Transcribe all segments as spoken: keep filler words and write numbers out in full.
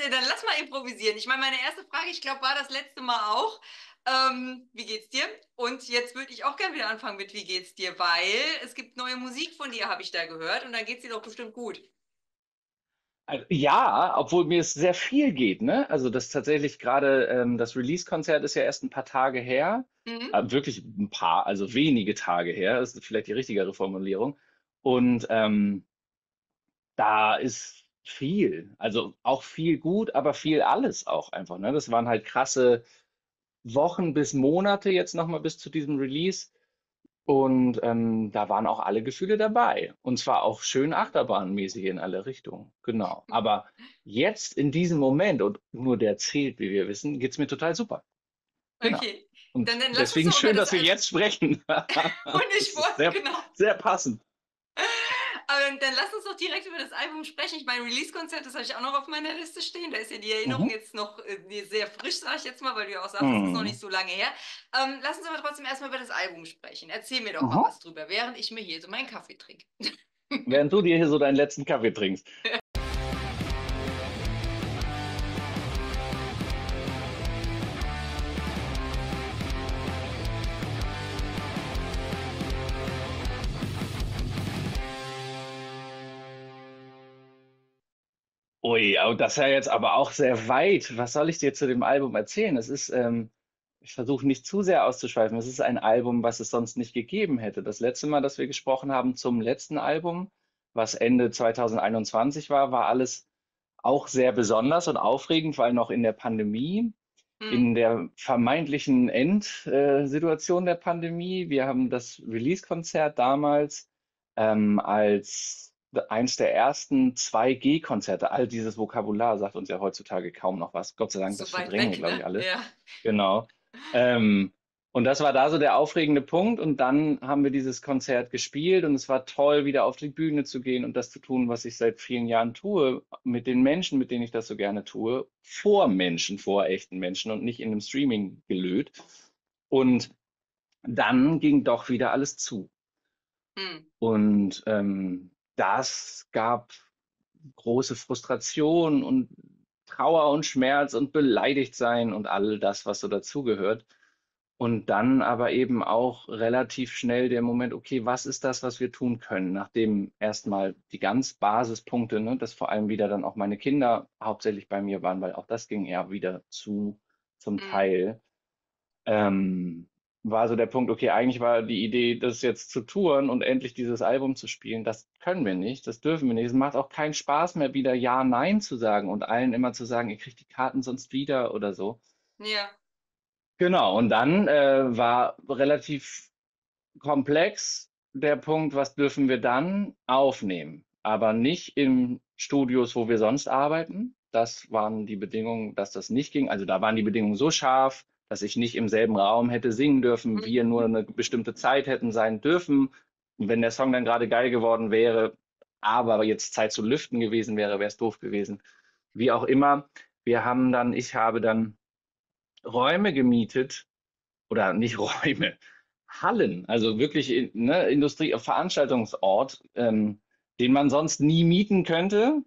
dann lass mal improvisieren. Ich meine, meine erste Frage, ich glaube, war das letzte Mal auch. Ähm, wie geht's dir? Und jetzt würde ich auch gerne wieder anfangen mit Wie geht's dir? Weil es gibt neue Musik von dir, habe ich da gehört. Und dann geht's dir doch bestimmt gut. Also, ja, obwohl mir es sehr viel geht, ne? Also das tatsächlich gerade, ähm, das Release-Konzert ist ja erst ein paar Tage her. Mhm. Äh, wirklich ein paar, also wenige Tage her, ist vielleicht die richtigere Formulierung. Und ähm, da ist viel, also auch viel gut, aber viel alles auch einfach, ne? Das waren halt krasse Wochen bis Monate jetzt nochmal bis zu diesem Release. Und ähm, da waren auch alle Gefühle dabei. Und zwar auch schön achterbahnmäßig in alle Richtungen. Genau. Aber jetzt in diesem Moment, und nur der zählt, wie wir wissen, geht's mir total super. Genau. Okay. Dann, Und dann lass uns deswegen doch über schön, das dass wir Album. jetzt sprechen. Und ich Das ist wollte, sehr, genau. sehr passend. Aber dann, dann lass uns doch direkt über das Album sprechen. Ich meine, Release-Konzert, das habe ich auch noch auf meiner Liste stehen. Da ist ja die Erinnerung Mhm. jetzt noch äh, sehr frisch, sage ich jetzt mal, weil du ja auch sagst, es ist noch Mhm. nicht so lange her. Ähm, lass uns aber trotzdem erstmal über das Album sprechen. Erzähl mir doch mal Mhm. was drüber, während ich mir hier so meinen Kaffee trinke. Während du dir hier so deinen letzten Kaffee trinkst. Ui, aber das ist ja jetzt aber auch sehr weit. Was soll ich dir zu dem Album erzählen? Es ist, ähm, ich versuche nicht zu sehr auszuschweifen. Es ist ein Album, was es sonst nicht gegeben hätte. Das letzte Mal, dass wir gesprochen haben zum letzten Album, was Ende zwanzig einundzwanzig war, war alles auch sehr besonders und aufregend, weil noch in der Pandemie, Hm. in der vermeintlichen Endsituation der Pandemie. Wir haben das Release-Konzert damals ähm, als eins der ersten zwei G-Konzerte. All dieses Vokabular sagt uns ja heutzutage kaum noch was. Gott sei Dank, das So weit verdrängen wir, weg, glaube ich, ne? alle. Ja. Genau. Ähm, und das war da so der aufregende Punkt. Und dann haben wir dieses Konzert gespielt und es war toll, wieder auf die Bühne zu gehen und das zu tun, was ich seit vielen Jahren tue, mit den Menschen, mit denen ich das so gerne tue, vor Menschen, vor echten Menschen und nicht in einem Streaming gelöt. Und dann ging doch wieder alles zu. Hm. Und ähm, das gab große Frustration und Trauer und Schmerz und beleidigt sein und all das, was so dazugehört. Und dann aber eben auch relativ schnell der Moment, okay, was ist das, was wir tun können? Nachdem erstmal die ganz Basispunkte, ne, dass vor allem wieder dann auch meine Kinder hauptsächlich bei mir waren, weil auch das ging eher wieder zu zum Hm. Teil. Ähm, war so der Punkt, okay, eigentlich war die Idee, das jetzt zu touren und endlich dieses Album zu spielen. Das können wir nicht, das dürfen wir nicht. Es macht auch keinen Spaß mehr, wieder Ja, Nein zu sagen und allen immer zu sagen, ihr kriegt die Karten sonst wieder oder so. Ja. Genau, und dann äh, war relativ komplex der Punkt, was dürfen wir dann aufnehmen? Aber nicht in Studios, wo wir sonst arbeiten. Das waren die Bedingungen, dass das nicht ging. Also da waren die Bedingungen so scharf, dass ich nicht im selben Raum hätte singen dürfen, wir nur Mhm. eine bestimmte Zeit hätten sein dürfen. Und wenn der Song dann gerade geil geworden wäre, aber jetzt Zeit zu lüften gewesen wäre, wäre es doof gewesen. Wie auch immer, wir haben dann, ich habe dann Räume gemietet oder nicht Räume, Hallen, also wirklich in, ne, Industrie, Veranstaltungsort, ähm, den man sonst nie mieten könnte,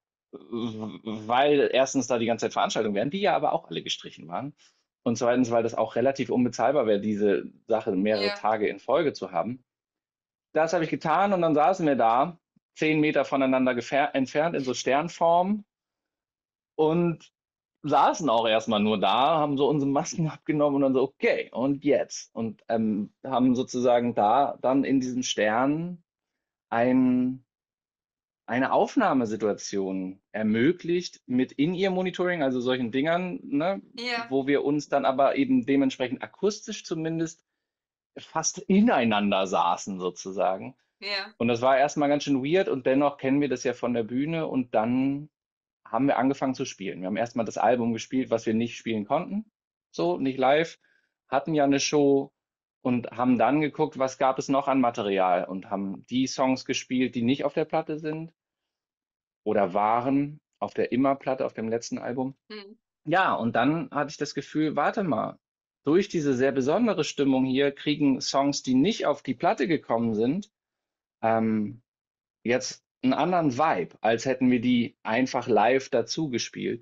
weil erstens da die ganze Zeit Veranstaltungen wären, die ja aber auch alle gestrichen waren. Und zweitens, weil das auch relativ unbezahlbar wäre, diese Sache mehrere Ja. Tage in Folge zu haben. Das habe ich getan und dann saßen wir da, zehn Meter voneinander entfernt in so Sternform und saßen auch erstmal nur da, haben so unsere Masken abgenommen und dann so, okay, und jetzt? Und ähm, haben sozusagen da dann in diesem Stern ein, eine Aufnahmesituation ermöglicht mit In-Ear-Monitoring, also solchen Dingern, ne, Ja. wo wir uns dann aber eben dementsprechend akustisch zumindest fast ineinander saßen sozusagen. Ja. Und das war erstmal ganz schön weird und dennoch kennen wir das ja von der Bühne und dann haben wir angefangen zu spielen. Wir haben erstmal das Album gespielt, was wir nicht spielen konnten, so nicht live, hatten ja eine Show und haben dann geguckt, was gab es noch an Material und haben die Songs gespielt, die nicht auf der Platte sind oder waren auf der Immer-Platte, auf dem letzten Album. Hm. Ja, und dann hatte ich das Gefühl, warte mal, durch diese sehr besondere Stimmung hier kriegen Songs, die nicht auf die Platte gekommen sind, ähm, jetzt einen anderen Vibe, als hätten wir die einfach live dazu gespielt.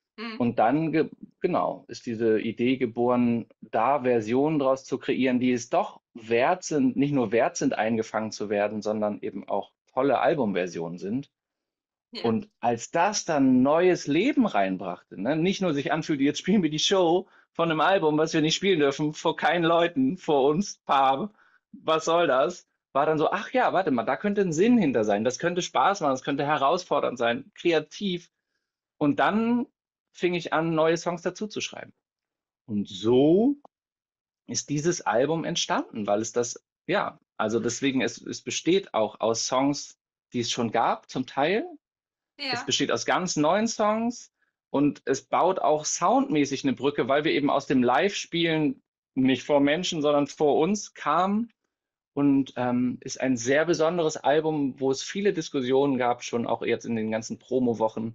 Mhm. Und dann, ge genau, ist diese Idee geboren, da Versionen draus zu kreieren, die es doch wert sind, nicht nur wert sind, eingefangen zu werden, sondern eben auch tolle Albumversionen sind. Ja. Und als das dann neues Leben reinbrachte, ne, nicht nur sich anfühlte, jetzt spielen wir die Show von einem Album, was wir nicht spielen dürfen, vor keinen Leuten, vor uns, paar, was soll das? War dann so, ach ja, warte mal, da könnte ein Sinn hinter sein, das könnte Spaß machen, das könnte herausfordernd sein, kreativ. Und dann fing ich an, neue Songs dazu zu schreiben. Und so ist dieses Album entstanden, weil es das, ja, also deswegen, es, es besteht auch aus Songs, die es schon gab, zum Teil. Es Ja. besteht aus ganz neuen Songs und es baut auch soundmäßig eine Brücke, weil wir eben aus dem Live-Spielen nicht vor Menschen, sondern vor uns kamen und ähm, ist ein sehr besonderes Album, wo es viele Diskussionen gab, schon auch jetzt in den ganzen Promo-Wochen.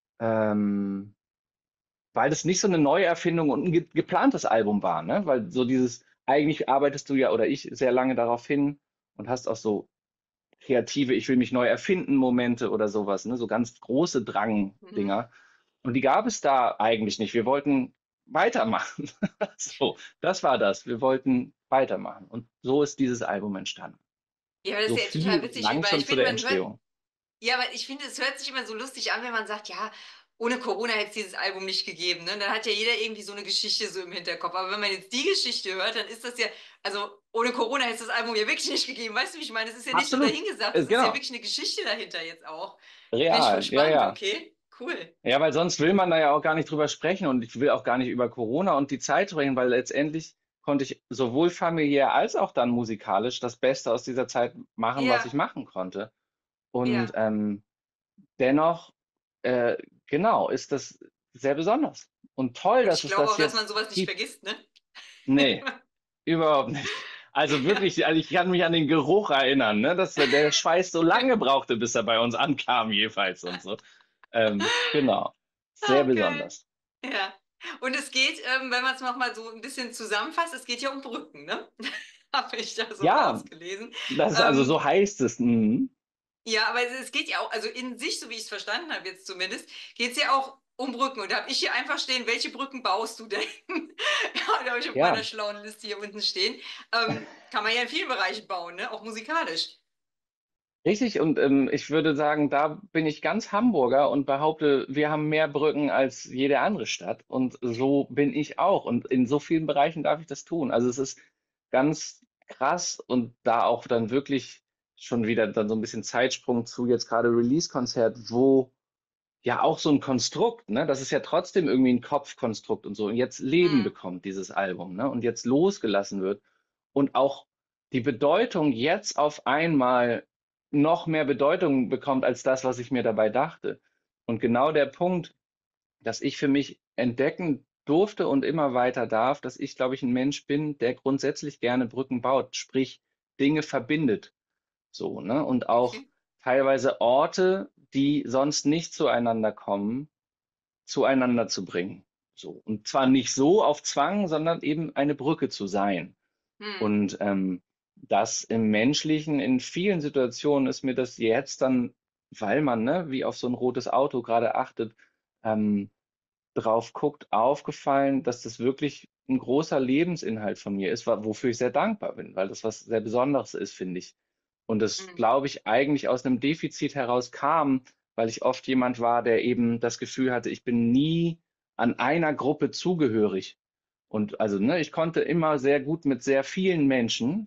Ähm, weil das nicht so eine Neuerfindung und ein ge geplantes Album war, ne? Weil so dieses, eigentlich arbeitest du ja oder ich sehr lange darauf hin und hast auch so kreative, ich will mich neu erfinden Momente oder sowas, ne? So ganz große Mhm. Drang-Dinger. Und die gab es da eigentlich nicht. Wir wollten weitermachen. So, das war das. Wir wollten weitermachen. Und so ist dieses Album entstanden. Ja, aber das So ist ja viel total und witzig, lang weil schon ich zu finde, der man hört, Entstehung. ja, aber ich finde, es hört sich immer so lustig an, wenn man sagt, ja, ohne Corona hätte es dieses Album nicht gegeben, ne? Dann hat ja jeder irgendwie so eine Geschichte so im Hinterkopf. Aber wenn man jetzt die Geschichte hört, dann ist das ja, also ohne Corona hätte es das Album ja wirklich nicht gegeben. Weißt du, wie ich meine? Es ist ja nicht nur Absolut. dahingesagt, Äh, es ist ja genau. wirklich eine Geschichte dahinter jetzt auch. Finde ich voll Real. Ja, spannend, ja. okay? Cool. Ja, weil sonst will man da ja auch gar nicht drüber sprechen und ich will auch gar nicht über Corona und die Zeit sprechen, weil letztendlich konnte ich sowohl familiär als auch dann musikalisch das Beste aus dieser Zeit machen, was ich Ja, machen konnte. Und ja. ähm, dennoch, äh, genau, ist das sehr besonders. Und toll, Und dass ich es glaube das auch, dass man jetzt sowas nicht gibt. vergisst, ne? Nee, überhaupt nicht. Also Ja, wirklich, also ich kann mich an den Geruch erinnern, ne, dass der Schweiß so lange brauchte, bis er bei uns ankam, jeweils und so. Ähm, genau, sehr ah, geil. besonders. Ja. Und es geht, ähm, wenn man es nochmal so ein bisschen zusammenfasst, es geht ja um Brücken, ne? Habe ich da so Ja, rausgelesen. das ist also Ähm, so heißt es. Mhm. ja, aber es, es geht ja auch, also in sich, so wie ich es verstanden habe jetzt zumindest, geht es ja auch um Brücken. Und da habe ich hier einfach stehen, welche Brücken baust du denn? Ja, da habe ich auf meiner Ja, schlauen Liste hier unten stehen. Ähm, kann man ja in vielen Bereichen bauen, ne? Auch musikalisch. richtig. Und ähm, ich würde sagen, da bin ich ganz Hamburger und behaupte, wir haben mehr Brücken als jede andere Stadt. Und so bin ich auch. Und in so vielen Bereichen darf ich das tun. Also es ist ganz krass und da auch dann wirklich schon wieder dann so ein bisschen Zeitsprung zu jetzt gerade Release-Konzert, wo ja auch so ein Konstrukt, ne? Das ist ja trotzdem irgendwie ein Kopfkonstrukt und so. Und jetzt Leben Hm, bekommt dieses Album, ne? Und jetzt losgelassen wird und auch die Bedeutung jetzt auf einmal noch mehr Bedeutung bekommt als das, was ich mir dabei dachte. Und genau der Punkt, dass ich für mich entdecken durfte und immer weiter darf, dass ich, glaube ich, ein Mensch bin, der grundsätzlich gerne Brücken baut, sprich Dinge verbindet. So, ne? Und auch okay. teilweise Orte, die sonst nicht zueinander kommen, zueinander zu bringen. So. Und zwar nicht so auf Zwang, sondern eben eine Brücke zu sein. Hm, Und ähm, das im Menschlichen, in vielen Situationen ist mir das jetzt dann, weil man, ne, wie auf so ein rotes Auto gerade achtet, ähm, drauf guckt, aufgefallen, dass das wirklich ein großer Lebensinhalt von mir ist, wa- wofür ich sehr dankbar bin, weil das was sehr Besonderes ist, finde ich. Und das, hm, glaube ich, eigentlich aus einem Defizit heraus kam, weil ich oft jemand war, der eben das Gefühl hatte, ich bin nie an einer Gruppe zugehörig. Und also, ne, ich konnte immer sehr gut mit sehr vielen Menschen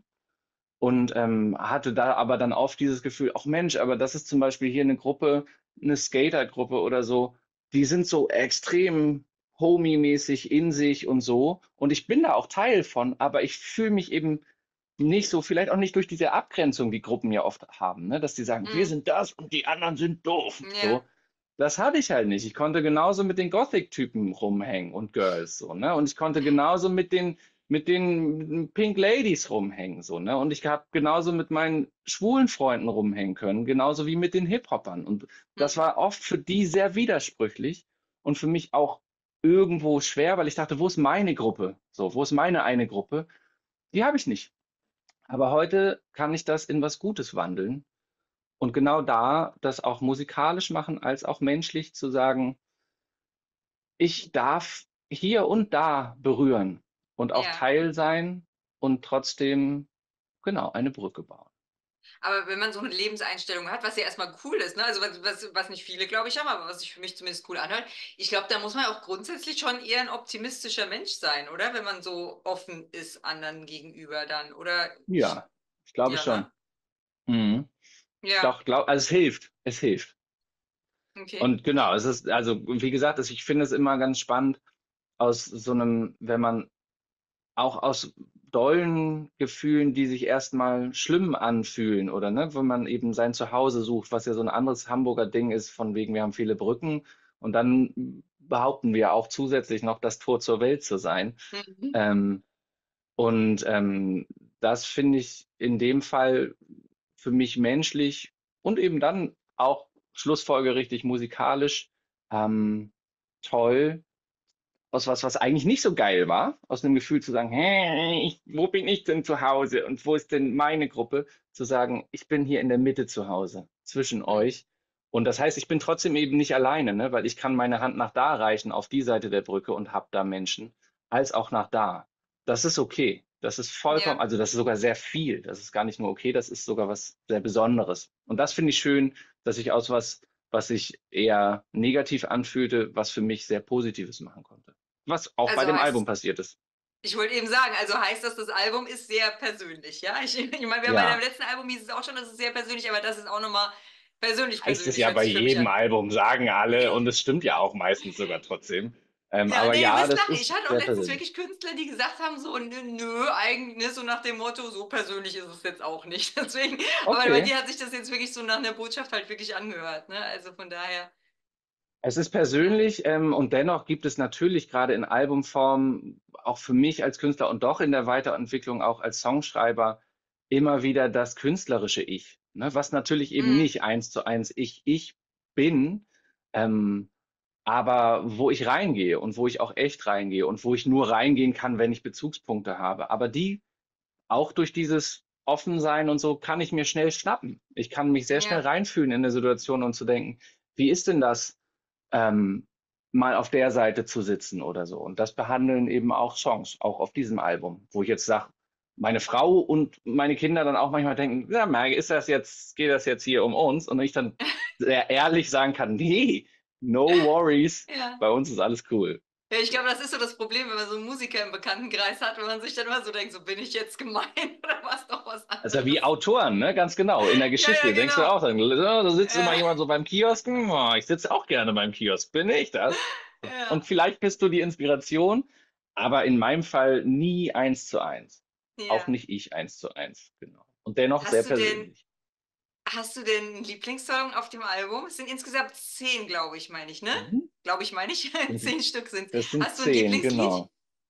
und ähm, hatte da aber dann oft dieses Gefühl, ach Mensch, aber das ist zum Beispiel hier eine Gruppe, eine Skatergruppe oder so, die sind so extrem homie-mäßig in sich und so. Und ich bin da auch Teil von, aber ich fühle mich eben nicht so, vielleicht auch nicht durch diese Abgrenzung, die Gruppen ja oft haben, ne? Dass die sagen, wir hm. sind das und die anderen sind doof. Ja, So. Das hatte ich halt nicht. Ich konnte genauso mit den Gothic-Typen rumhängen und Girls so, ne? Und ich konnte genauso mit den mit den Pink Ladies rumhängen so, ne? Und ich habe genauso mit meinen schwulen Freunden rumhängen können, genauso wie mit den Hip-Hopern. Und das hm. war oft für die sehr widersprüchlich und für mich auch irgendwo schwer, weil ich dachte, wo ist meine Gruppe? So, wo ist meine eine Gruppe? Die habe ich nicht. Aber heute kann ich das in was Gutes wandeln und genau da das auch musikalisch machen, als auch menschlich zu sagen, ich darf hier und da berühren und auch Ja. Teil sein und trotzdem, genau, eine Brücke bauen. Aber wenn man so eine Lebenseinstellung hat, was ja erstmal cool ist, ne? Also was, was, was nicht viele, glaube ich, haben, aber was sich für mich zumindest cool anhört, ich glaube, da muss man auch grundsätzlich schon eher ein optimistischer Mensch sein, oder? Wenn man so offen ist anderen gegenüber dann. Oder ich, Ja, ich glaube ja, schon. ne? Mhm. Ja, Doch, glaub, also es hilft. Es hilft. okay. Und genau, es ist, also wie gesagt, es- ich finde es immer ganz spannend aus so einem, wenn man auch aus dollen Gefühlen, die sich erstmal schlimm anfühlen oder ne, wenn man eben sein Zuhause sucht, was ja so ein anderes Hamburger Ding ist, von wegen, wir haben viele Brücken und dann behaupten wir auch zusätzlich noch, das Tor zur Welt zu sein. Mhm. Ähm, und ähm, das finde ich in dem Fall für mich menschlich und eben dann auch schlussfolgerichtig musikalisch ähm, toll, aus was, was eigentlich nicht so geil war, aus einem Gefühl zu sagen, hä, ich, wo bin ich denn zu Hause und wo ist denn meine Gruppe, zu sagen, ich bin hier in der Mitte zu Hause, zwischen euch. Und das heißt, ich bin trotzdem eben nicht alleine, ne? Weil ich kann meine Hand nach da reichen, auf die Seite der Brücke und hab da Menschen, als auch nach da. Das ist okay. Das ist vollkommen, Ja, also das ist sogar sehr viel. Das ist gar nicht nur okay, das ist sogar was sehr Besonderes. Und das finde ich schön, dass ich aus was, was sich eher negativ anfühlte, was für mich sehr Positives machen konnte. Was auch bei also dem Album heißt, passiert ist. ich wollte eben sagen, also heißt das, das Album ist sehr persönlich, ja? Ich, ich meine, wir haben bei deinem Ja, letzten Album hieß es auch schon, das ist sehr persönlich, aber das ist auch nochmal persönlich, heißt es persönlich, ja hört bei sich für mich jedem an. Album, sagen alle, und es stimmt ja auch meistens sogar trotzdem. Ähm, Ja, aber nee, du ja, wirst das lachen. Ich ist hatte auch sehr letztens persönlich. wirklich Künstler, die gesagt haben, so, nö, nö, eigentlich so nach dem Motto, so persönlich ist es jetzt auch nicht. Deswegen, aber bei Okay. dir hat sich das jetzt wirklich so nach einer Botschaft halt wirklich angehört, ne? Also von daher, Es ist ja. persönlich, ähm, und dennoch gibt es natürlich gerade in Albumform, auch für mich als Künstler und doch in der Weiterentwicklung auch als Songschreiber, immer wieder das künstlerische Ich, ne? Was natürlich eben Mhm. nicht eins zu eins ich, ich bin, ähm, aber wo ich reingehe und wo ich auch echt reingehe und wo ich nur reingehen kann, wenn ich Bezugspunkte habe. Aber die auch durch dieses Offensein und so kann ich mir schnell schnappen. Ich kann mich sehr schnell Ja. reinfühlen in eine Situation und zu denken, wie ist denn das, ähm, mal auf der Seite zu sitzen oder so. Und das behandeln eben auch Songs, auch auf diesem Album, wo ich jetzt sage, meine Frau und meine Kinder dann auch manchmal denken, ja, Merke, ist das jetzt, geht das jetzt hier um uns? Und ich dann sehr ehrlich sagen kann, nee, no worries, Ja. bei uns ist alles cool. Ja, ich glaube, das ist so das Problem, wenn man so einen Musiker im Bekanntenkreis hat, wenn man sich dann immer so denkt, so bin ich jetzt gemein oder was doch was Also wie anderes. Autoren, ne? Ganz genau. In der Ja, ja, Geschichte denkst du genau. auch dann, ja, da sitzt immer Ja, jemand so beim Kiosken. Oh, ich sitze auch gerne beim Kiosk. Bin ich das? Und ja, vielleicht bist du die Inspiration, aber in meinem Fall nie eins zu eins. Auch ja. nicht ich eins zu eins. Genau. Und dennoch sehr Hast du denn, persönlich. hast du denn einen Lieblingssong auf dem Album? Es sind insgesamt zehn, glaube ich, meine ich, ne? Mhm. Glaube ich, meine ich. Zehn Stück sind. Das sind Hast du ein zehn, Lieblingslied? genau.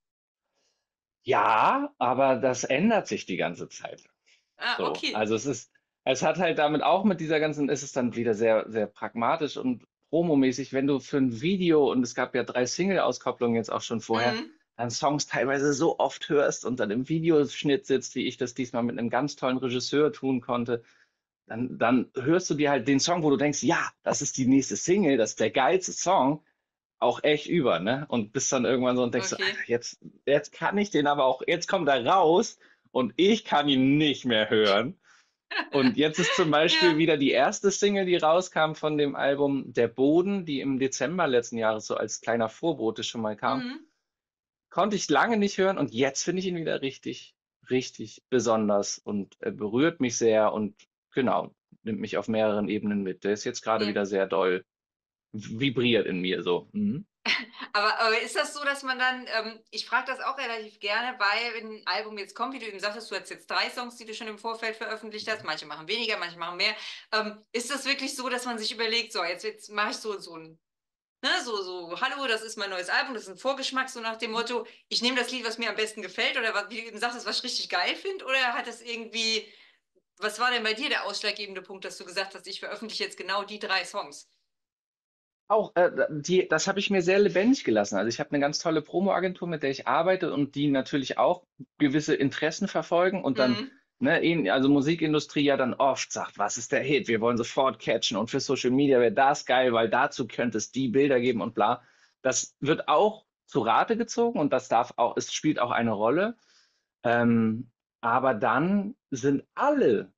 Ja, aber das ändert sich die ganze Zeit. Ah, So, okay. also es ist, es hat halt damit auch mit dieser ganzen, es ist dann wieder sehr, sehr pragmatisch und promomäßig, wenn du für ein Video, und es gab ja drei Single-Auskopplungen jetzt auch schon vorher, Mhm. dann Songs teilweise so oft hörst und dann im Videoschnitt sitzt, wie ich das diesmal mit einem ganz tollen Regisseur tun konnte, dann, dann hörst du dir halt den Song, wo du denkst, ja, das ist die nächste Single, das ist der geilste Song, auch echt über, ne? Und bist dann irgendwann so und denkst so, Alter, Okay. jetzt, jetzt kann ich den aber auch, jetzt kommt er raus und ich kann ihn nicht mehr hören. Und jetzt ist zum Beispiel Ja. wieder die erste Single, die rauskam von dem Album Der Boden, die im Dezember letzten Jahres so als kleiner Vorbote schon mal kam. Mhm. Konnte ich lange nicht hören und jetzt finde ich ihn wieder richtig, richtig besonders und er berührt mich sehr und genau, nimmt mich auf mehreren Ebenen mit. Der ist jetzt gerade Ja. wieder sehr doll vibriert in mir so. Mhm. Aber, aber ist das so, dass man dann, ähm, ich frage das auch relativ gerne, weil wenn ein Album jetzt kommt, wie du eben sagtest, du hast jetzt drei Songs, die du schon im Vorfeld veröffentlicht hast, manche machen weniger, manche machen mehr. Ähm, ist das wirklich so, dass man sich überlegt, so, jetzt, jetzt mache ich so, so ein, ne, so, so, hallo, das ist mein neues Album, das ist ein Vorgeschmack, so nach dem Motto, ich nehme das Lied, was mir am besten gefällt, oder was, wie du eben sagtest, was ich richtig geil finde, oder hat das irgendwie, was war denn bei dir der ausschlaggebende Punkt, dass du gesagt hast, ich veröffentliche jetzt genau die drei Songs? Auch, äh, die, das habe ich mir sehr lebendig gelassen. Also ich habe eine ganz tolle Promo-Agentur, mit der ich arbeite und die natürlich auch gewisse Interessen verfolgen und dann, Mhm. ne, ähn- also Musikindustrie ja dann oft sagt, was ist der Hit? Wir wollen sofort catchen und für Social Media wäre das geil, weil dazu könnte es die Bilder geben und bla. Das wird auch zu Rate gezogen und das darf auch, es spielt auch eine Rolle. Ähm, aber dann sind alle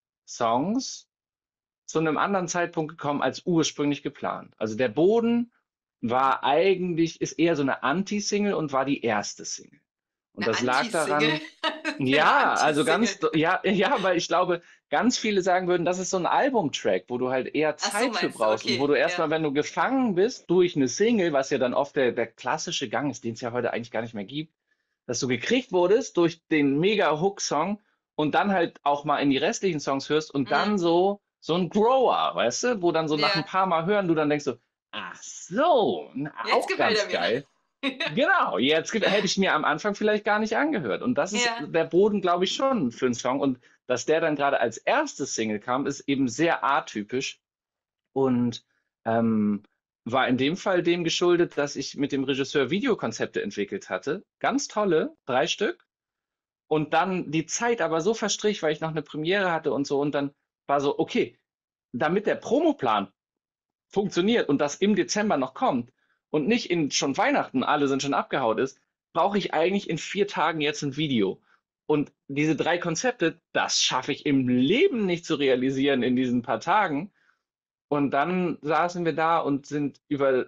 Songs zu einem anderen Zeitpunkt gekommen als ursprünglich geplant. Also der Boden war eigentlich, ist eher so eine Anti-Single und war die erste Single. Und Eine das lag Anti-Single. daran, Eine ja, also Anti-Single. ganz, ja, ja, weil ich glaube, ganz viele sagen würden, das ist so ein Albumtrack, wo du halt eher Ach so, Zeit für meinst du, brauchst und wo okay, du ja. erstmal, wenn du gefangen bist durch eine Single, was ja dann oft der, der klassische Gang ist, den es ja heute eigentlich gar nicht mehr gibt, dass du gekriegt wurdest durch den Mega-Hook-Song und dann halt auch mal in die restlichen Songs hörst und dann Mhm. so, so ein Grower, weißt du, wo dann so nach ein Ja, paar Mal hören, du dann denkst so, ach so, na, jetzt auch gefällt er ganz mir. geil. Genau, jetzt ge- hätte ich mir am Anfang vielleicht gar nicht angehört. Und das ist Ja, der Boden, glaube ich, schon für einen Song. Und dass der dann gerade als erstes Single kam, ist eben sehr atypisch und ähm, war in dem Fall dem geschuldet, dass ich mit dem Regisseur Videokonzepte entwickelt hatte. Ganz tolle, drei Stück. Und dann die Zeit aber so verstrich, weil ich noch eine Premiere hatte und so. Und dann war so, okay, damit der Promoplan funktioniert und das im Dezember noch kommt und nicht in schon Weihnachten, alle sind schon abgehaut ist, brauche ich eigentlich in vier Tagen jetzt ein Video. Und diese drei Konzepte, das schaffe ich im Leben nicht zu realisieren in diesen paar Tagen. Und dann saßen wir da und sind über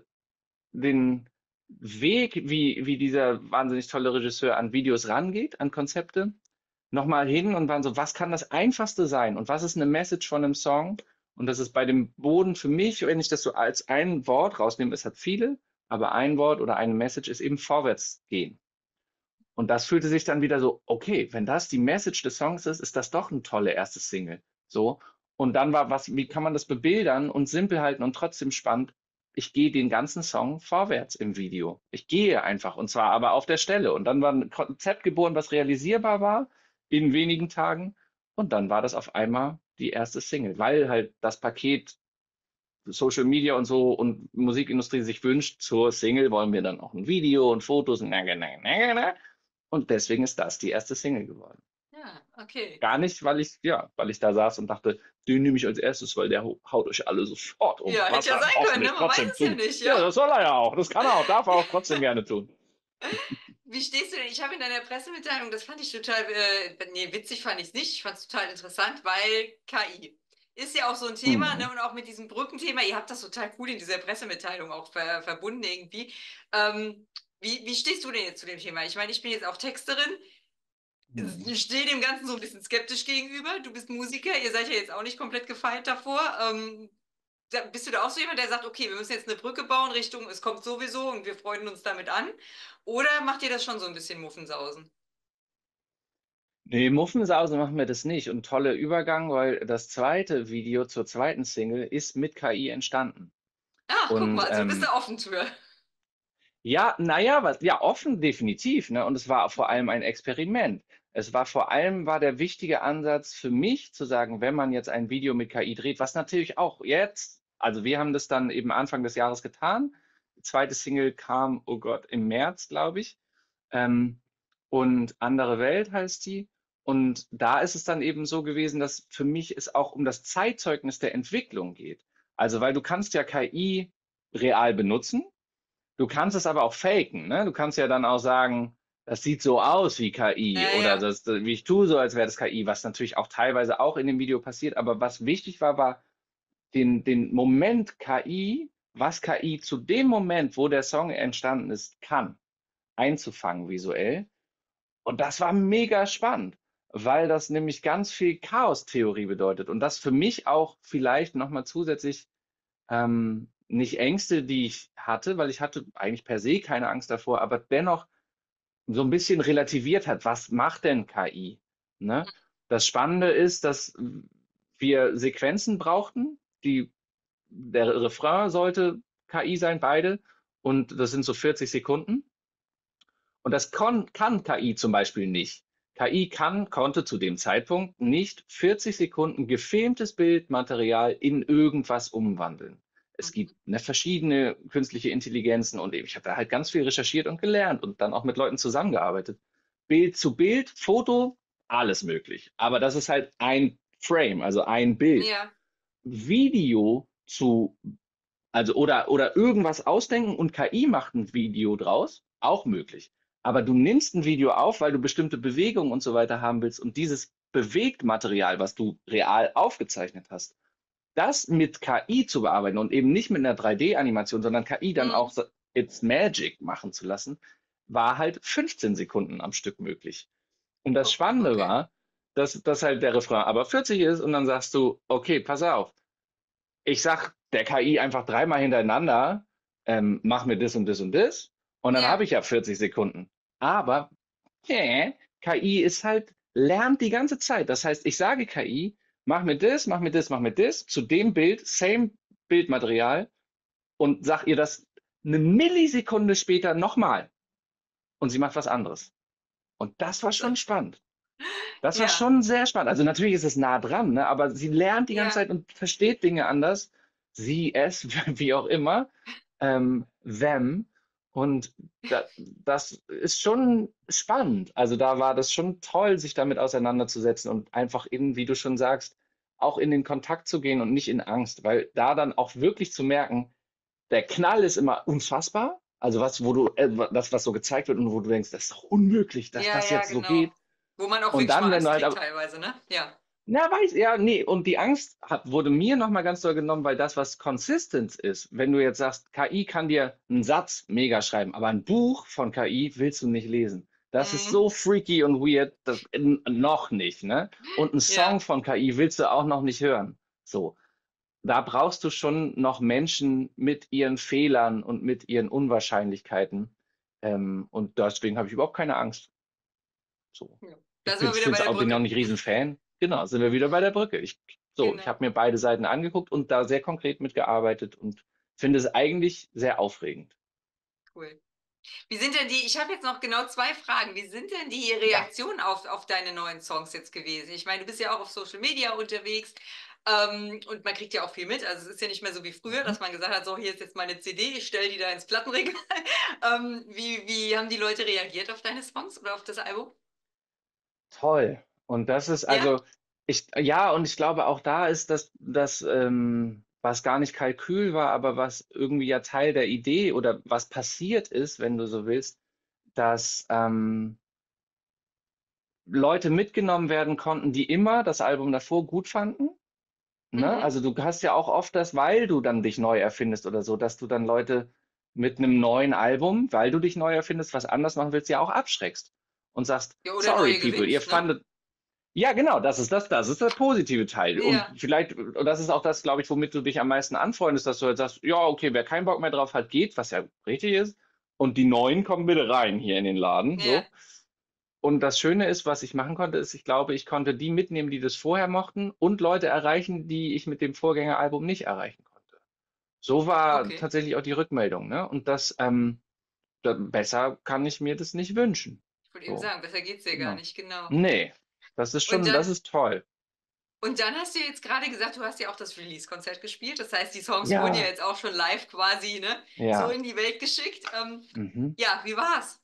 den Weg, wie, wie dieser wahnsinnig tolle Regisseur an Videos rangeht, an Konzepte, nochmal hin und waren so, was kann das Einfachste sein und was ist eine Message von einem Song? Und das ist bei dem Boden für mich, wenn ich das so als ein Wort rausnehme, es hat viele, aber ein Wort oder eine Message ist eben vorwärts gehen. Und das fühlte sich dann wieder so, okay, wenn das die Message des Songs ist, ist das doch eine tolle erste Single. So. Und dann war was, wie kann man das bebildern und simpel halten und trotzdem spannend? Ich gehe den ganzen Song vorwärts im Video. Ich gehe einfach und zwar aber auf der Stelle. Und dann war ein Konzept geboren, was realisierbar war in wenigen Tagen. Und dann war das auf einmal die erste Single, weil halt das Paket Social Media und so und Musikindustrie sich wünscht, zur Single wollen wir dann auch ein Video und Fotos. Und und deswegen ist das die erste Single geworden. ja, okay. Gar nicht, weil ich, ja, weil ich da saß und dachte, den nehme ich als erstes, weil der haut euch alle sofort um. Ja, hätte Was ja er sein können, ne? hoffentlich Man weiß trotzdem es ja tun. nicht, ja. Ja, das soll er ja auch. Das kann er auch, darf er auch trotzdem gerne tun. Wie stehst du denn? Ich habe in deiner Pressemitteilung, das fand ich total, äh, nee, witzig fand ich es nicht, ich fand es total interessant, weil K I ist ja auch so ein Thema, Mhm. ne? Und auch mit diesem Brückenthema, ihr habt das total cool in dieser Pressemitteilung auch ver verbunden irgendwie. Ähm, wie, wie stehst du denn jetzt zu dem Thema? Ich meine, ich bin jetzt auch Texterin, Mhm. ich stehe dem Ganzen so ein bisschen skeptisch gegenüber. Du bist Musiker, ihr seid ja jetzt auch nicht komplett gefeit davor. Ähm, da- bist du da auch so jemand, der sagt, okay, wir müssen jetzt eine Brücke bauen Richtung, es kommt sowieso und wir freuen uns damit an? Oder macht ihr das schon so ein bisschen Muffensausen? Nee, Muffensause machen wir das nicht. Und toller Übergang, weil das zweite Video zur zweiten Single ist mit K I entstanden. Ach, guck mal, Und also du bist ähm, da offen für. ja, naja, was, ja, offen definitiv, ne? Und es war vor allem ein Experiment. Es war vor allem, war der wichtige Ansatz für mich zu sagen, wenn man jetzt ein Video mit K I dreht, was natürlich auch jetzt, also wir haben das dann eben Anfang des Jahres getan. Die zweite Single kam, oh Gott, im März, glaube ich. Ähm, und Andere Welt heißt die. Und da ist es dann eben so gewesen, dass für mich es auch um das Zeitzeugnis der Entwicklung geht. Also, weil du kannst ja K I real benutzen. Du kannst es aber auch faken, ne? Du kannst ja dann auch sagen, das sieht so aus wie K I Ja, oder ja. das, wie ich tue so, als wäre das K I, was natürlich auch teilweise auch in dem Video passiert. Aber was wichtig war, war den, den Moment K I, was K I zu dem Moment, wo der Song entstanden ist, kann, einzufangen visuell. Und das war mega spannend, weil das nämlich ganz viel Chaostheorie bedeutet. Und das für mich auch vielleicht nochmal zusätzlich ähm, nicht Ängste, die ich hatte, weil ich hatte eigentlich per se keine Angst davor, aber dennoch so ein bisschen relativiert hat, was macht denn K I? Ne? Das Spannende ist, dass wir Sequenzen brauchten, die, der Refrain sollte K I sein, beide, und das sind so vierzig Sekunden. Und das kon, kann K I zum Beispiel nicht. K I kann, konnte zu dem Zeitpunkt nicht vierzig Sekunden gefilmtes Bildmaterial in irgendwas umwandeln. Es gibt ne, verschiedene künstliche Intelligenzen und ich habe da halt ganz viel recherchiert und gelernt und dann auch mit Leuten zusammengearbeitet. Bild zu Bild, Foto, alles möglich. Aber das ist halt ein Frame, also ein Bild. Ja. Video zu Also oder, oder irgendwas ausdenken und K I macht ein Video draus, auch möglich. Aber du nimmst ein Video auf, weil du bestimmte Bewegungen und so weiter haben willst und dieses Bewegtmaterial, was du real aufgezeichnet hast, das mit K I zu bearbeiten und eben nicht mit einer drei D-Animation, sondern K I dann auch Mhm. so- It's Magic machen zu lassen, war halt fünfzehn Sekunden am Stück möglich. Und das Oh, Spannende okay. war, dass, dass halt der Refrain aber vierzig ist und dann sagst du, okay, pass auf, ich sag der K I einfach dreimal hintereinander, ähm, mach mir das und das und das und dann habe Ja, ich ja vierzig Sekunden. Aber äh, K I ist halt, lernt die ganze Zeit. Das heißt, ich sage K I, mach mir das, mach mir das, mach mir das, zu dem Bild, same Bildmaterial und sag ihr das eine Millisekunde später nochmal und sie macht was anderes. Und das war schon spannend. Das war ja, schon sehr spannend. Also natürlich ist es nah dran, ne? Aber sie lernt die ganze ja, Zeit und versteht Dinge anders. Sie, es, wie auch immer. Ähm, them. Und da, das ist schon spannend. Also da war das schon toll, sich damit auseinanderzusetzen und einfach in, wie du schon sagst, auch in den Kontakt zu gehen und nicht in Angst, weil da dann auch wirklich zu merken, der Knall ist immer unfassbar. Also was, wo du, äh, das, was so gezeigt wird und wo du denkst, das ist doch unmöglich, dass ja, das ja, jetzt so genau. geht. Wo man auch Und wirklich dann, mal wenn du Angst halt kriegt aber, teilweise, ne? Ja. na, weiß, ja, nee, und die Angst hat, wurde mir nochmal ganz doll genommen, weil das, was Consistence ist, wenn du jetzt sagst, K I kann dir einen Satz mega schreiben, aber ein Buch von K I willst du nicht lesen. Das ist Mhm. so freaky und weird, das, n- noch nicht, ne? Und einen Song Ja, von K I willst du auch noch nicht hören. So, da brauchst du schon noch Menschen mit ihren Fehlern und mit ihren Unwahrscheinlichkeiten. Ähm, und deswegen habe ich überhaupt keine Angst. So. ja. Da Ich sind bin, wir wieder bei find's der auch, bin auch Brücke. nicht Riesenfan. Genau, sind wir wieder bei der Brücke. Ich, so, ich Genau, habe mir beide Seiten angeguckt und da sehr konkret mitgearbeitet und finde es eigentlich sehr aufregend. cool. Wie sind denn die, ich habe jetzt noch genau zwei Fragen. Wie sind denn die Ja. Reaktionen auf, auf deine neuen Songs jetzt gewesen? Ich meine, du bist ja auch auf Social Media unterwegs, ähm, und man kriegt ja auch viel mit. Also es ist ja nicht mehr so wie früher, Mhm. dass man gesagt hat, so, hier ist jetzt meine C D, ich stelle die da ins Plattenregal. Ähm, wie, wie haben die Leute reagiert auf deine Songs oder auf das Album? Toll. Und das ist Ja? also, ich, ja, und ich glaube, auch da ist das, das ähm, was gar nicht Kalkül war, aber was irgendwie ja Teil der Idee oder was passiert ist, wenn du so willst, dass ähm, Leute mitgenommen werden konnten, die immer das Album davor gut fanden. Ne? Mhm. Also du hast ja auch oft das, weil du dann dich neu erfindest oder so, dass du dann Leute mit einem neuen Album, weil du dich neu erfindest, was anders machen willst, ja auch abschreckst und sagst, Ja, oder sorry neue people, ihr gewinnst, ne? fandet, ja genau, das ist das, das ist der positive Teil. Und Ja, vielleicht, und das ist auch das, glaube ich, womit du dich am meisten anfreundest, dass du halt sagst, ja, okay, wer keinen Bock mehr drauf hat, geht, was ja richtig ist. Und die Neuen kommen bitte rein hier in den Laden. ja, So. Und das Schöne ist, was ich machen konnte, ist, ich glaube, ich konnte die mitnehmen, die das vorher mochten und Leute erreichen, die ich mit dem Vorgängeralbum nicht erreichen konnte. So war okay. tatsächlich auch die Rückmeldung, ne? Und das, ähm, da, besser kann ich mir das nicht wünschen. Ich wollte eben So, sagen, besser geht's dir gar genau. nicht, genau. Nee, das ist Und schon, das dann, ist toll. und dann hast du jetzt gerade gesagt, du hast ja auch das Release-Konzert gespielt. Das heißt, die Songs wurden ja Ja, jetzt auch schon live quasi, ne, so ja, in die Welt geschickt. Ähm, mhm. ja, wie war's?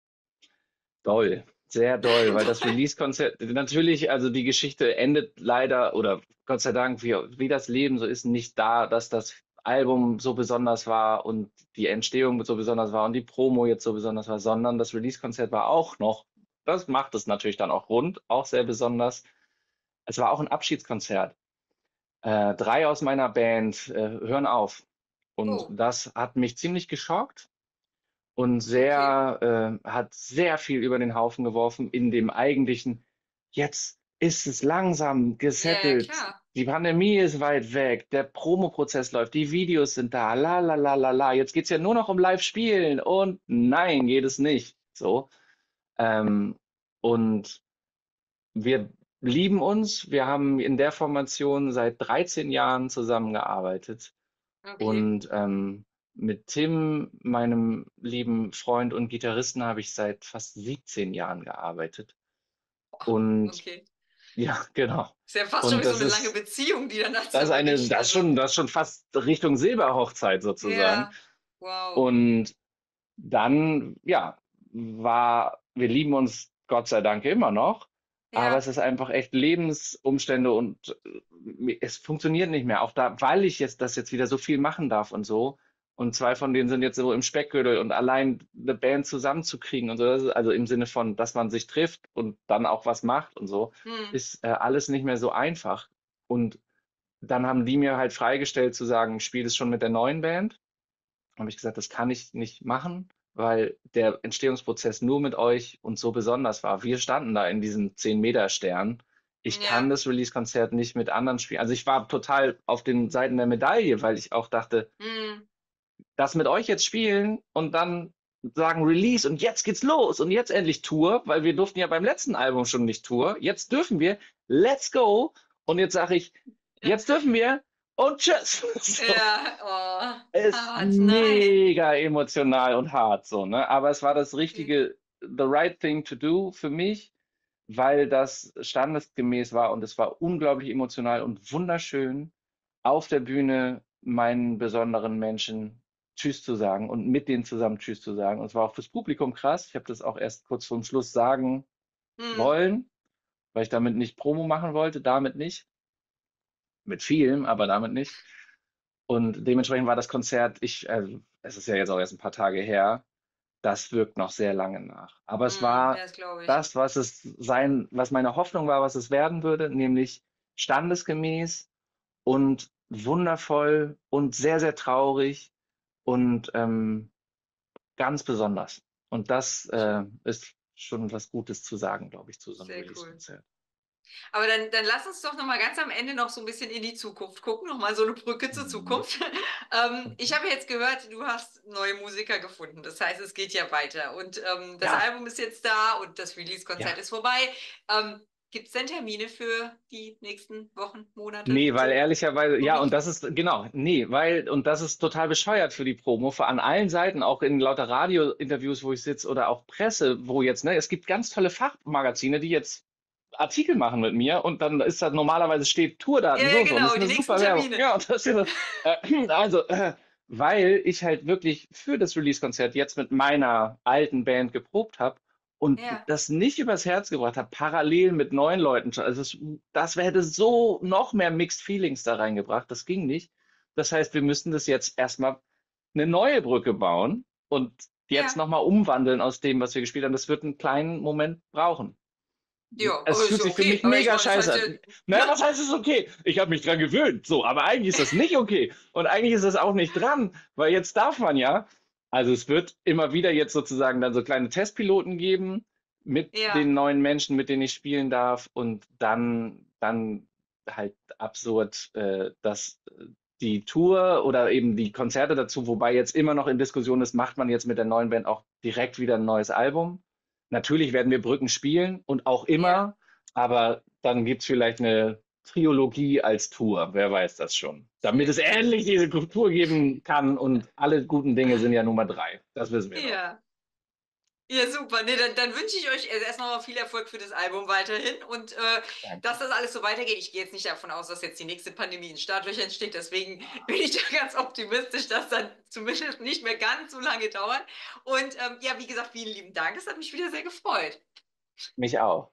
Doll, sehr doll, weil das Release-Konzert, natürlich, also die Geschichte endet leider, oder Gott sei Dank, wie, wie das Leben so ist, nicht da, dass das Album so besonders war und die Entstehung so besonders war und die Promo jetzt so besonders war, sondern das Release-Konzert war auch noch, das macht es natürlich dann auch rund, auch sehr besonders. Es war auch ein Abschiedskonzert. Äh, drei aus meiner Band äh, hören auf. Und Oh, das hat mich ziemlich geschockt und okay. sehr, äh, hat sehr viel über den Haufen geworfen in dem eigentlichen, jetzt ist es langsam Ja, ja, gesettelt, klar. die Pandemie ist weit weg, der Promoprozess läuft, die Videos sind da, la la la la la, jetzt geht's ja nur noch um Live-Spielen und nein, geht es nicht. So. Ähm, und wir lieben uns, wir haben in der Formation seit dreizehn Jahren zusammengearbeitet. Okay. Und ähm, mit Tim, meinem lieben Freund und Gitarristen, habe ich seit fast siebzehn Jahren gearbeitet. Und Okay. ja, genau. Ist ja fast schon Und wie so das eine lange ist, Beziehung, die dann da das ist eine, zerbricht. das ist Also, schon, das ist schon fast Richtung Silberhochzeit sozusagen. ja, wow. Und dann, ja, war, wir lieben uns Gott sei Dank immer noch. aber Ja. es ist einfach echt Lebensumstände und äh, es funktioniert nicht mehr. Auch da, weil ich jetzt das jetzt wieder so viel machen darf und so. Und zwei von denen sind jetzt so im Speckgürtel und allein eine Band zusammenzukriegen und so, das ist, also im Sinne von, dass man sich trifft und dann auch was macht und so, Hm. ist äh, alles nicht mehr so einfach. Und dann haben die mir halt freigestellt zu sagen, ich spiele das schon mit der neuen Band. Habe ich gesagt, das kann ich nicht machen, weil der Entstehungsprozess nur mit euch und so besonders war. Wir standen da in diesem zehn-Meter-Stern. Ich kann Ja. das Release-Konzert nicht mit anderen spielen. Also ich war total auf den Seiten der Medaille, weil ich auch dachte, Hm. das mit euch jetzt spielen und dann sagen Release und jetzt geht's los und jetzt endlich Tour, weil wir durften ja beim letzten Album schon nicht Tour. Jetzt dürfen wir, let's go. Und jetzt sage ich, Ja. jetzt dürfen wir und tschüss. So. Ja. Oh. Ist Hart, nein. mega emotional und hart so, ne? Aber es war das Okay. richtige, the right thing to do für mich, weil das standesgemäß war und es war unglaublich emotional und wunderschön, auf der Bühne meinen besonderen Menschen Tschüss zu sagen und mit denen zusammen Tschüss zu sagen. Und es war auch fürs Publikum krass. Ich habe das auch erst kurz vorm Schluss sagen Hm. wollen, weil ich damit nicht Promo machen wollte, damit nicht. Mit vielem, aber damit nicht. Und dementsprechend war das Konzert, ich, äh, es ist ja jetzt auch erst ein paar Tage her, das wirkt noch sehr lange nach. Aber es Hm. Ja, war das glaube ich. das, was es sein, was meine Hoffnung war, was es werden würde, nämlich standesgemäß und wundervoll und sehr, sehr traurig und ähm, ganz besonders. Und das äh, Schön. ist schon was Gutes zu sagen, glaube ich, zu so einem Sehr cool. Release-Konzert. Aber dann, dann lass uns doch noch mal ganz am Ende noch so ein bisschen in die Zukunft gucken, noch mal so eine Brücke zur Mhm. Zukunft. Ähm, ich Mhm. habe jetzt gehört, du hast neue Musiker gefunden. Das heißt, es geht ja weiter. Und ähm, das Ja, Album ist jetzt da und das Release-Konzert ja. ist vorbei. Ähm, gibt es denn Termine für die nächsten Wochen, Monate, Nee, weil so ehrlicherweise, für ja, und mich? das ist, genau, nee, weil, und das ist total bescheuert für die Promo, für an allen Seiten, auch in lauter Radiointerviews, wo ich sitze oder auch Presse, wo jetzt, ne, es gibt ganz tolle Fachmagazine, die jetzt Artikel machen mit mir und dann ist da normalerweise steht Ja, Tourdaten so ja, und so und das genau, ist die eine nächsten super Werbung. Termine. Ja, und das ist, äh, also, äh, weil ich halt wirklich für das Release-Konzert jetzt mit meiner alten Band geprobt habe und Ja, das nicht übers Herz gebracht habe, parallel mit neuen Leuten. Also das, das hätte so noch mehr Mixed Feelings da reingebracht. Das ging nicht. Das heißt, wir müssten das jetzt erstmal eine neue Brücke bauen und jetzt ja. nochmal umwandeln aus dem, was wir gespielt haben. Das wird einen kleinen Moment brauchen. Ja, Es aber ist fühlt ja sich für okay. mich Aber ich mega meine, das heißt scheiße ja, an. Naja, ne? was heißt es okay? Ich habe mich dran gewöhnt. So, aber eigentlich ist das nicht okay. Und eigentlich ist das auch nicht dran, weil jetzt darf man ja. Also es wird immer wieder jetzt sozusagen dann so kleine Testpiloten geben mit den Ja, neuen Menschen, mit denen ich spielen darf. Und dann, dann halt absurd, äh, dass die Tour oder eben die Konzerte dazu, wobei jetzt immer noch in Diskussion ist, macht man jetzt mit der neuen Band auch direkt wieder ein neues Album? Natürlich werden wir Brücken spielen und auch ja. immer, aber dann gibt es vielleicht eine Trilogie als Tour, wer weiß das schon. Damit Sehr es cool. endlich diese Tour geben kann und alle guten Dinge sind ja Nummer drei. Das wissen wir doch. Ja. Ja, super. Nee, dann, dann wünsche ich euch also erstmal viel Erfolg für das Album weiterhin und äh, dass Danke. das alles so weitergeht. Ich gehe jetzt nicht davon aus, dass jetzt die nächste Pandemie in Startlöchern steht. Deswegen bin ich da ganz optimistisch, dass dann zumindest nicht mehr ganz so lange dauert. Und ähm, ja, wie gesagt, vielen lieben Dank. Es hat mich wieder sehr gefreut. Mich auch.